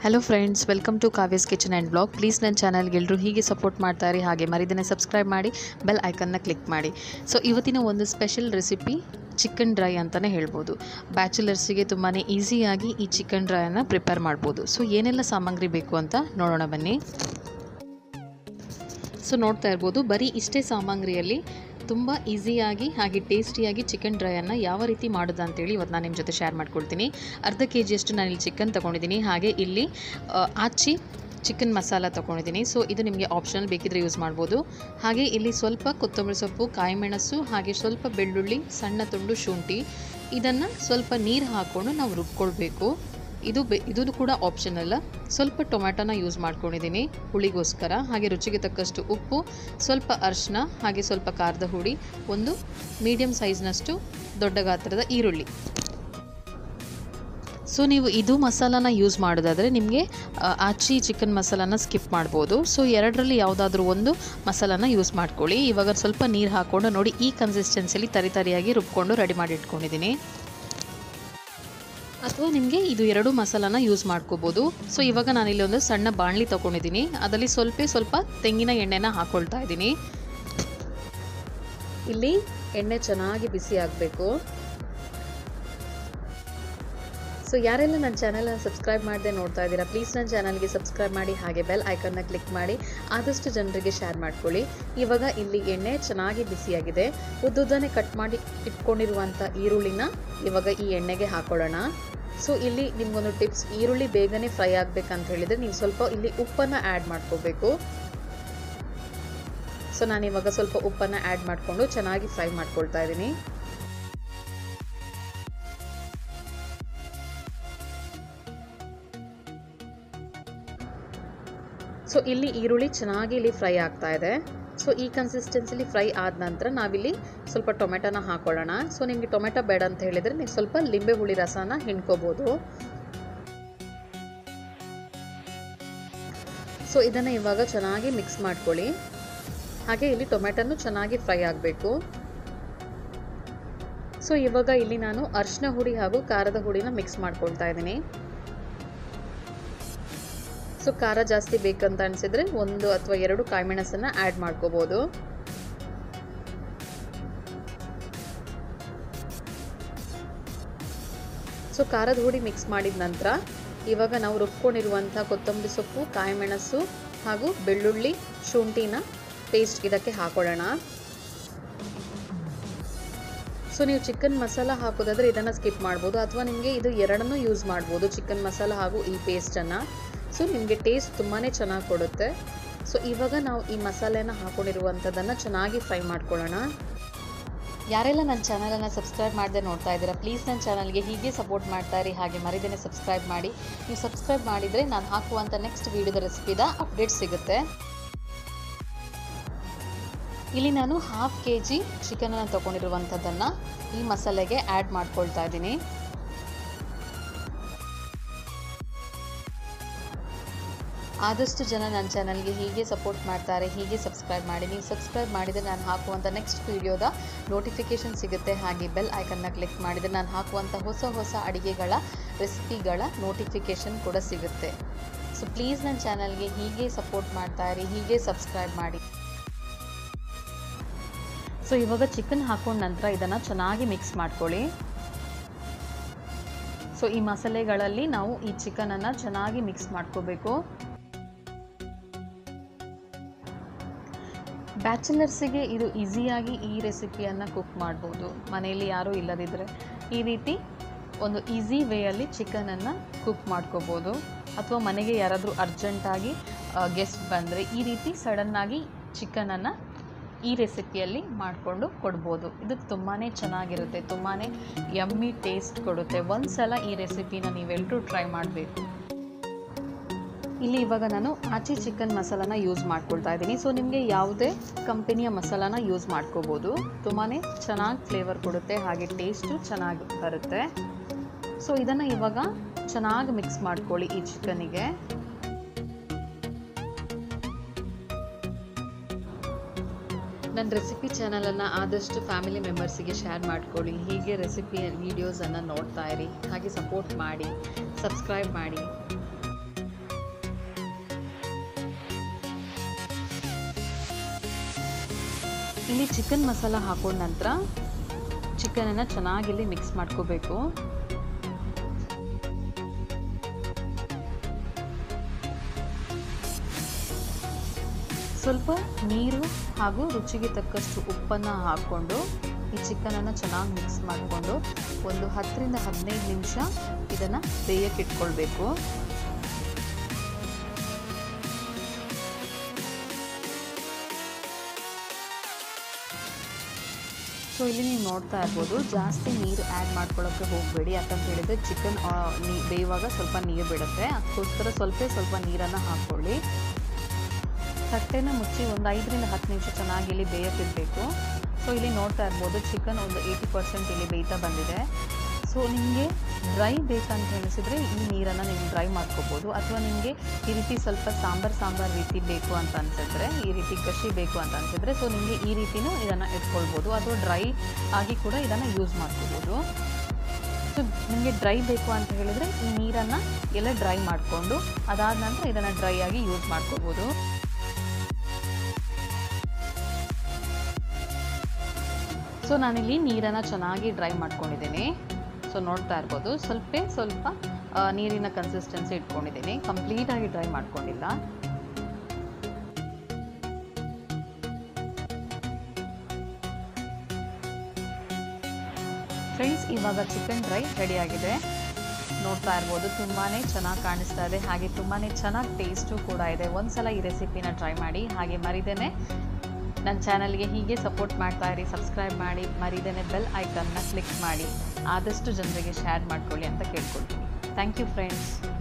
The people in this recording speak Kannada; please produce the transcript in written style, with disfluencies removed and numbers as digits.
Hello friends, welcome to Kavya's kitchen and blog. Please ನನ್ನ ಚಾನಲ್ಗೆ ಎಲ್ಲರೂ ಹೀಗೆ ಸಪೋರ್ಟ್ ಮಾಡ್ತಾರೆ, ಹಾಗೆ ಮರಿದೇನೆ ಸಬ್ಸ್ಕ್ರೈಬ್ ಮಾಡಿ, ಬೆಲ್ ಐಕನ್ನ ಕ್ಲಿಕ್ ಮಾಡಿ. ಸೊ ಇವತ್ತಿನ ಒಂದು ಸ್ಪೆಷಲ್ ರೆಸಿಪಿ ಚಿಕನ್ ಡ್ರೈ ಅಂತಲೇ ಹೇಳ್ಬೋದು. ಬ್ಯಾಚುಲರ್ಸಿಗೆ ತುಂಬಾ ಈಸಿಯಾಗಿ ಈ ಚಿಕನ್ ಡ್ರೈಯನ್ನು ಪ್ರಿಪೇರ್ ಮಾಡ್ಬೋದು. ಸೊ ಏನೆಲ್ಲ ಸಾಮಗ್ರಿ ಬೇಕು ಅಂತ ನೋಡೋಣ ಬನ್ನಿ. ಸೊ ನೋಡ್ತಾ ಇರ್ಬೋದು, ಬರೀ ಇಷ್ಟೇ ಸಾಮಗ್ರಿಯಲ್ಲಿ ತುಂಬ ಈಸಿಯಾಗಿ ಹಾಗೆ ಟೇಸ್ಟಿಯಾಗಿ ಚಿಕನ್ ಡ್ರೈಯನ್ನು ಯಾವ ರೀತಿ ಮಾಡೋದು ಅಂತೇಳಿ ಇವತ್ತು ನಾನು ನಿಮ್ಮ ಜೊತೆ ಶೇರ್ ಮಾಡ್ಕೊಳ್ತೀನಿ. ಅರ್ಧ ಕೆಜಿಯಷ್ಟು ನಾನಿಲ್ಲಿ ಚಿಕನ್ ತೊಗೊಂಡಿದ್ದೀನಿ. ಹಾಗೆ ಇಲ್ಲಿ ಆಚಿ ಚಿಕನ್ ಮಸಾಲ ತೊಗೊಂಡಿದ್ದೀನಿ. ಸೊ ಇದು ನಿಮಗೆ ಆಪ್ಷನಲ್, ಬೇಕಿದ್ರೆ ಯೂಸ್ ಮಾಡ್ಬೋದು. ಹಾಗೆ ಇಲ್ಲಿ ಸ್ವಲ್ಪ ಕೊತ್ತಂಬರಿ ಸೊಪ್ಪು, ಕಾಯಿಮೆಣಸು, ಹಾಗೆ ಸ್ವಲ್ಪ ಬೆಳ್ಳುಳ್ಳಿ, ಸಣ್ಣ ತುಂಡು ಶುಂಠಿ, ಇದನ್ನು ಸ್ವಲ್ಪ ನೀರು ಹಾಕ್ಕೊಂಡು ನಾವು ರುಬ್ಕೊಳ್ಬೇಕು. ಇದು ಕೂಡ ಆಪ್ಷನಲ್ಲ. ಸ್ವಲ್ಪ ಟೊಮ್ಯಾಟೋನ ಯೂಸ್ ಮಾಡ್ಕೊಂಡಿದ್ದೀನಿ ಹುಳಿಗೋಸ್ಕರ. ಹಾಗೆ ರುಚಿಗೆ ತಕ್ಕಷ್ಟು ಉಪ್ಪು, ಸ್ವಲ್ಪ ಅರಿಶಿನ, ಹಾಗೆ ಸ್ವಲ್ಪ ಖಾರದ ಹುಡಿ, ಒಂದು ಮೀಡಿಯಮ್ ಸೈಜ್ನಷ್ಟು ದೊಡ್ಡ ಗಾತ್ರದ ಈರುಳ್ಳಿ. ಸೊ ನೀವು ಇದು ಮಸಾಲಾನ ಯೂಸ್ ಮಾಡೋದಾದರೆ ನಿಮಗೆ ಆಚಿ ಚಿಕನ್ ಮಸಾಲಾನ ಸ್ಕಿಪ್ ಮಾಡ್ಬೋದು. ಸೊ ಎರಡರಲ್ಲಿ ಯಾವುದಾದ್ರೂ ಒಂದು ಮಸಾಲಾನ ಯೂಸ್ ಮಾಡ್ಕೊಳ್ಳಿ. ಇವಾಗ ಸ್ವಲ್ಪ ನೀರು ಹಾಕ್ಕೊಂಡು ನೋಡಿ, ಈ ಕನ್ಸಿಸ್ಟೆನ್ಸಿಲಿ ತರಿಯಾಗಿ ರುಬ್ಕೊಂಡು ರೆಡಿ ಮಾಡಿ ಇಟ್ಕೊಂಡಿದ್ದೀನಿ. ಅಥವಾ ನಿಮಗೆ ಇದು ಎರಡು ಮಸಾಲಾನ ಯೂಸ್ ಮಾಡ್ಕೋಬೋದು. ಸೊ ಇವಾಗ ನಾನಿಲ್ಲಿ ಒಂದು ಸಣ್ಣ ಬಾಣಲಿ ತೊಗೊಂಡಿದ್ದೀನಿ. ಅದರಲ್ಲಿ ಸ್ವಲ್ಪ ತೆಂಗಿನ ಎಣ್ಣೆನ ಹಾಕ್ಕೊಳ್ತಾ ಇದ್ದೀನಿ. ಇಲ್ಲಿ ಎಣ್ಣೆ ಚೆನ್ನಾಗಿ ಬಿಸಿ ಆಗಬೇಕು. ಸೊ ಯಾರೆಲ್ಲ ನನ್ನ ಚಾನಲ್ನ ಸಬ್ಸ್ಕ್ರೈಬ್ ಮಾಡದೆ ನೋಡ್ತಾ ಇದ್ದೀರಾ, ಪ್ಲೀಸ್ ನನ್ನ ಚಾನಲ್ಗೆ ಸಬ್ಸ್ಕ್ರೈಬ್ ಮಾಡಿ, ಹಾಗೆ ಬೆಲ್ ಐಕನ್ನ ಕ್ಲಿಕ್ ಮಾಡಿ ಆದಷ್ಟು ಜನರಿಗೆ ಶೇರ್ ಮಾಡ್ಕೊಳ್ಳಿ. ಇವಾಗ ಇಲ್ಲಿ ಎಣ್ಣೆ ಚೆನ್ನಾಗಿ ಬಿಸಿಯಾಗಿದೆ. ಉದ್ದುದ್ದನೆ ಕಟ್ ಮಾಡಿ ಇಟ್ಕೊಂಡಿರುವಂಥ ಈರುಳ್ಳಿನ ಇವಾಗ ಈ ಎಣ್ಣೆಗೆ ಹಾಕೊಳ್ಳೋಣ. ಸೊ ಇಲ್ಲಿ ನಿಮ್ಗೊಂದು ಟಿಪ್ಸ್, ಈರುಳ್ಳಿ ಬೇಗನೆ ಫ್ರೈ ಆಗಬೇಕಂತ ಹೇಳಿದರೆ ನೀವು ಸ್ವಲ್ಪ ಇಲ್ಲಿ ಉಪ್ಪನ್ನು ಆ್ಯಡ್ ಮಾಡ್ಕೋಬೇಕು. ಸೊ ನಾನಿವಾಗ ಸ್ವಲ್ಪ ಉಪ್ಪನ್ನು ಆ್ಯಡ್ ಮಾಡಿಕೊಂಡು ಚೆನ್ನಾಗಿ ಫ್ರೈ ಮಾಡ್ಕೊಳ್ತಾ ಇದ್ದೀನಿ. ಸೊ ಇಲ್ಲಿ ಈರುಳ್ಳಿ ಚೆನ್ನಾಗಿ ಇಲ್ಲಿ ಫ್ರೈ ಆಗ್ತಾ ಇದೆ. ಸೊ ಈ ಕನ್ಸಿಸ್ಟೆನ್ಸಿಲಿ ಫ್ರೈ ಆದ ನಂತರ ನಾವಿಲ್ಲಿ ಸ್ವಲ್ಪ ಟೊಮೆಟೊನ ಹಾಕೊಳ್ಳೋಣ. ಸೊ ನಿಮಗೆ ಟೊಮೆಟೊ ಬೇಡ ಅಂತ ಹೇಳಿದರೆ ನೀವು ಸ್ವಲ್ಪ ಲಿಂಬೆ ಹುಳಿ ರಸನ ಹಿಂಡ್ಕೋಬೋದು. ಸೊ ಇದನ್ನು ಇವಾಗ ಚೆನ್ನಾಗಿ ಮಿಕ್ಸ್ ಮಾಡ್ಕೊಳ್ಳಿ. ಹಾಗೆ ಇಲ್ಲಿ ಟೊಮೆಟೊನು ಚೆನ್ನಾಗಿ ಫ್ರೈ ಆಗಬೇಕು. ಸೊ ಇವಾಗ ಇಲ್ಲಿ ನಾನು ಅರಿಶಿನ ಹುಡಿ ಹಾಗೂ ಖಾರದ ಹುಡಿನ ಮಿಕ್ಸ್ ಮಾಡ್ಕೊಳ್ತಾ ಇದ್ದೀನಿ. ಸೊ ಖಾರ ಜಾಸ್ತಿ ಬೇಕಂತ ಅನಿಸಿದರೆ ಒಂದು ಅಥವಾ ಎರಡು ಕಾಯಿಮೆಣಸನ್ನು ಆ್ಯಡ್ ಮಾಡ್ಕೋಬೋದು. ಸೊ ಖಾರದ ಹುಡಿ ಮಿಕ್ಸ್ ಮಾಡಿದ ನಂತರ ಇವಾಗ ನಾವು ರುಬ್ಕೊಂಡಿರುವಂಥ ಕೊತ್ತಂಬರಿ ಸೊಪ್ಪು, ಕಾಯಿಮೆಣಸು ಹಾಗೂ ಬೆಳ್ಳುಳ್ಳಿ, ಶುಂಠಿನ ಪೇಸ್ಟ್ ಇದಕ್ಕೆ ಹಾಕೊಳ್ಳೋಣ. ಸೊ ನೀವು ಚಿಕನ್ ಮಸಾಲ ಹಾಕೋದಾದರೆ ಇದನ್ನು ಸ್ಕಿಪ್ ಮಾಡ್ಬೋದು, ಅಥವಾ ನಿಮಗೆ ಇದು ಎರಡನ್ನೂ ಯೂಸ್ ಮಾಡ್ಬೋದು, ಚಿಕನ್ ಮಸಾಲ ಹಾಗೂ ಈ ಪೇಸ್ಟನ್ನು. ಸೊ ನಿಮಗೆ ಟೇಸ್ಟ್ ತುಂಬಾ ಚೆನ್ನಾಗಿ ಕೊಡುತ್ತೆ. ಸೊ ಇವಾಗ ನಾವು ಈ ಮಸಾಲೆನ ಹಾಕೊಂಡಿರುವಂಥದ್ದನ್ನು ಚೆನ್ನಾಗಿ ಫ್ರೈ ಮಾಡ್ಕೊಳ್ಳೋಣ. ಯಾರೆಲ್ಲ ನನ್ನ ಚಾನಲನ್ನು ಸಬ್ಸ್ಕ್ರೈಬ್ ಮಾಡದೆ ನೋಡ್ತಾ ಇದ್ದೀರಾ, ಪ್ಲೀಸ್ ನನ್ನ ಚಾನಲ್ಗೆ ಹೀಗೆ ಸಪೋರ್ಟ್ ಮಾಡ್ತಾ ಇರಿ, ಹಾಗೆ ಮರಿದೇನೆ ಸಬ್ಸ್ಕ್ರೈಬ್ ಮಾಡಿ. ನೀವು ಸಬ್ಸ್ಕ್ರೈಬ್ ಮಾಡಿದರೆ ನಾನು ಹಾಕುವಂಥ ನೆಕ್ಸ್ಟ್ ವೀಡಿಯೋದ ರೆಸಿಪಿದ ಅಪ್ಡೇಟ್ ಸಿಗುತ್ತೆ. ಇಲ್ಲಿ ನಾನು 1/2 kg ಚಿಕನನ್ನು ತೊಗೊಂಡಿರುವಂಥದ್ದನ್ನು ಈ ಮಸಾಲೆಗೆ ಆ್ಯಡ್ ಮಾಡ್ಕೊಳ್ತಾ ಇದ್ದೀನಿ. ಆದಷ್ಟು ಜನ ನನ್ನ ಚಾನಲ್ಗೆ ಹೀಗೆ ಸಪೋರ್ಟ್ ಮಾಡ್ತಾರೆ, ಹೀಗೆ ಸಬ್ಸ್ಕ್ರೈಬ್ ಮಾಡಿ. ನೀವು ಸಬ್ಸ್ಕ್ರೈಬ್ ಮಾಡಿದರೆ ನಾನು ಹಾಕುವಂಥ ನೆಕ್ಸ್ಟ್ ವೀಡಿಯೋದ ನೋಟಿಫಿಕೇಷನ್ ಸಿಗುತ್ತೆ. ಹಾಗೆ ಬೆಲ್ ಐಕನ್ನ ಕ್ಲಿಕ್ ಮಾಡಿದರೆ ನಾನು ಹಾಕುವಂಥ ಹೊಸ ಅಡುಗೆಗಳ ರೆಸಿಪಿಗಳ ನೋಟಿಫಿಕೇಷನ್ ಕೂಡ ಸಿಗುತ್ತೆ. ಸೊ ಪ್ಲೀಸ್ ನನ್ನ ಚಾನಲ್ಗೆ ಹೀಗೆ ಸಪೋರ್ಟ್ ಮಾಡ್ತಾ ಇರಿ, ಹೀಗೆ ಸಬ್ಸ್ಕ್ರೈಬ್ ಮಾಡಿ. ಸೊ ಇವಾಗ ಚಿಕನ್ ಹಾಕೊಂಡ ನಂತರ ಇದನ್ನು ಚೆನ್ನಾಗಿ ಮಿಕ್ಸ್ ಮಾಡ್ಕೊಳ್ಳಿ. ಸೊ ಈ ಮಸಾಲೆಗಳಲ್ಲಿ ನಾವು ಈ ಚಿಕನನ್ನು ಚೆನ್ನಾಗಿ ಮಿಕ್ಸ್ ಮಾಡ್ಕೋಬೇಕು. ಬ್ಯಾಚುಲರ್ಸಿಗೆ ಇದು ಈಸಿಯಾಗಿ ಈ ರೆಸಿಪಿಯನ್ನು ಕುಕ್ ಮಾಡ್ಬೋದು. ಮನೆಯಲ್ಲಿ ಯಾರೂ ಇಲ್ಲದಿದ್ದರೆ ಈ ರೀತಿ ಒಂದು ಈಸಿ ವೇಯಲ್ಲಿ ಚಿಕನನ್ನು ಕುಕ್ ಮಾಡ್ಕೋಬೋದು. ಅಥವಾ ಮನೆಗೆ ಯಾರಾದರೂ ಅರ್ಜೆಂಟಾಗಿ ಗೆಸ್ಟ್ ಬಂದರೆ ಈ ರೀತಿ ಸಡನ್ನಾಗಿ ಚಿಕನನ್ನು ಈ ರೆಸಿಪಿಯಲ್ಲಿ ಮಾಡಿಕೊಂಡು ಕೊಡ್ಬೋದು. ಇದು ತುಂಬಾ ಚೆನ್ನಾಗಿರುತ್ತೆ, ತುಂಬಾ ಯಮ್ಮಿ ಟೇಸ್ಟ್ ಕೊಡುತ್ತೆ. ಒಂದು ಸಲ ಈ ರೆಸಿಪಿನ ನೀವೆಲ್ಲರೂ ಟ್ರೈ ಮಾಡಬೇಕು. ಇಲ್ಲಿ ಇವಾಗ ನಾನು ಆಚಿ ಚಿಕನ್ ಮಸಾಲಾನ ಯೂಸ್ ಮಾಡ್ಕೊಳ್ತಾ ಇದ್ದೀನಿ. ಸೊ ನಿಮಗೆ ಯಾವುದೇ ಕಂಪನಿಯ ಮಸಾಲಾನ ಯೂಸ್ ಮಾಡ್ಕೋಬೋದು. ತುಂಬಾ ಚೆನ್ನಾಗಿ ಫ್ಲೇವರ್ ಕೊಡುತ್ತೆ, ಹಾಗೆ ಟೇಸ್ಟು ಚೆನ್ನಾಗಿ ಬರುತ್ತೆ. ಸೊ ಇದನ್ನು ಇವಾಗ ಚೆನ್ನಾಗಿ ಮಿಕ್ಸ್ ಮಾಡ್ಕೊಳ್ಳಿ ಈ ಚಿಕನಿಗೆ. ನನ್ನ ರೆಸಿಪಿ ಚಾನಲನ್ನು ಆದಷ್ಟು ಫ್ಯಾಮಿಲಿ ಮೆಂಬರ್ಸಿಗೆ ಶೇರ್ ಮಾಡ್ಕೊಳ್ಳಿ. ಹೀಗೆ ರೆಸಿಪಿ ವೀಡಿಯೋಸನ್ನು ನೋಡ್ತಾ ಇರಿ, ಹಾಗೆ ಸಪೋರ್ಟ್ ಮಾಡಿ, ಸಬ್ಸ್ಕ್ರೈಬ್ ಮಾಡಿ. ಇಲ್ಲಿ ಚಿಕನ್ ಮಸಾಲ ಹಾಕೊಂಡ ನಂತರ ಚಿಕನನ್ನು ಚೆನ್ನಾಗಿ ಇಲ್ಲಿ ಮಿಕ್ಸ್ ಮಾಡ್ಕೋಬೇಕು. ಸ್ವಲ್ಪ ನೀರು ಹಾಗೂ ರುಚಿಗೆ ತಕ್ಕಷ್ಟು ಉಪ್ಪನ್ನು ಹಾಕ್ಕೊಂಡು ಈ ಚಿಕನನ್ನು ಚೆನ್ನಾಗಿ ಮಿಕ್ಸ್ ಮಾಡಿಕೊಂಡು ಒಂದು 10 ರಿಂದ 15 ನಿಮಿಷ ಇದನ್ನು ಬೇಯಕ್ಕೆ ಇಟ್ಕೊಳ್ಬೇಕು. ಸೊ ಇಲ್ಲಿ ನೀವು ನೋಡ್ತಾ ಇರ್ಬೋದು, ಜಾಸ್ತಿ ನೀರು ಆ್ಯಡ್ ಮಾಡ್ಕೊಳ್ಳೋಕ್ಕೆ ಹೋಗಬೇಡಿ. ಯಾಕಂತ ಹೇಳಿದರೆ ಚಿಕನ್ ಬೇಯುವಾಗ ಸ್ವಲ್ಪ ನೀರು ಬಿಡುತ್ತೆ. ಅದಕ್ಕೋಸ್ಕರ ಸ್ವಲ್ಪ ನೀರನ್ನು ಹಾಕ್ಕೊಳ್ಳಿ. ತಟ್ಟೆನ ಮುಚ್ಚಿ ಒಂದು 5 ರಿಂದ 10 ನಿಮಿಷ ಚೆನ್ನಾಗಿ ಇಲ್ಲಿ ಬೇಯಕ್ಕಿಡಬೇಕು. ಸೊ ಇಲ್ಲಿ ನೋಡ್ತಾ ಇರ್ಬೋದು, ಚಿಕನ್ ಒಂದು 80% ಇಲ್ಲಿ ಬೇಯ್ತಾ ಬಂದಿದೆ. ಸೊ ನಿಮಗೆ ಡ್ರೈ ಬೇಕಂತ ಹೇಳಿಸಿದರೆ ಈ ನೀರನ್ನು ನೀವು ಡ್ರೈ ಮಾಡ್ಕೋಬೋದು. ಅಥವಾ ನಿಮಗೆ ಈ ರೀತಿ ಸ್ವಲ್ಪ ಸಾಂಬಾರ್ ರೀತಿ ಬೇಕು ಅಂತ ಅನಿಸಿದ್ರೆ, ಈ ರೀತಿ ಕಷಿ ಬೇಕು ಅಂತ ಅನಿಸಿದ್ರೆ, ಸೊ ನಿಮಗೆ ಈ ರೀತಿಯೂ ಇದನ್ನು ಇಟ್ಕೊಳ್ಬೋದು. ಅಥವಾ ಡ್ರೈ ಆಗಿ ಕೂಡ ಇದನ್ನು ಯೂಸ್ ಮಾಡ್ಕೋಬೋದು. ಸೊ ನಿಮಗೆ ಡ್ರೈ ಬೇಕು ಅಂತ ಹೇಳಿದರೆ ಈ ನೀರನ್ನು ಎಲ್ಲ ಡ್ರೈ ಮಾಡಿಕೊಂಡು ಅದಾದ ನಂತರ ಇದನ್ನು ಡ್ರೈ ಆಗಿ ಯೂಸ್ ಮಾಡ್ಕೋಬೋದು. ಸೊ ನಾನಿಲ್ಲಿ ನೀರನ್ನು ಚೆನ್ನಾಗಿ ಡ್ರೈ ಮಾಡ್ಕೊಂಡಿದ್ದೀನಿ. ಸೊ ನೋಡ್ತಾ ಇರ್ಬೋದು, ಸ್ವಲ್ಪ ನೀರಿನ ಕನ್ಸಿಸ್ಟೆನ್ಸಿ ಇಟ್ಕೊಂಡಿದ್ದೀನಿ. ಕಂಪ್ಲೀಟಾಗಿ ಡ್ರೈ ಮಾಡ್ಕೊಂಡಿಲ್ಲ. ಫ್ರೆಂಡ್ಸ್, ಇವಾಗ ಚಿಕನ್ ಡ್ರೈ ರೆಡಿಯಾಗಿದೆ. ನೋಡ್ತಾ ಇರ್ಬೋದು, ತುಂಬಾ ಚೆನ್ನಾಗಿ ಕಾಣಿಸ್ತಾ ಇದೆ. ಹಾಗೆ ತುಂಬಾ ಚೆನ್ನಾಗಿ ಟೇಸ್ಟು ಕೂಡ ಇದೆ. ಒಂದ್ಸಲ ಈ ರೆಸಿಪಿನ ಟ್ರೈ ಮಾಡಿ. ಹಾಗೆ ಮರಿದೇನೆ ನನ್ನ ಚಾನಲ್ಗೆ ಹೀಗೆ ಸಪೋರ್ಟ್ ಮಾಡ್ತಾ ಇರಿ. ಸಬ್ಸ್ಕ್ರೈಬ್ ಮಾಡಿ, ಮರಿದೇನೆ ಬೆಲ್ ಐಕನ್ನ ಕ್ಲಿಕ್ ಮಾಡಿ ಆದಷ್ಟು ಜನರಿಗೆ ಶೇರ್ ಮಾಡ್ಕೊಳ್ಳಿ ಅಂತ ಕೇಳ್ಕೊಳ್ತೀನಿ. Thank you friends.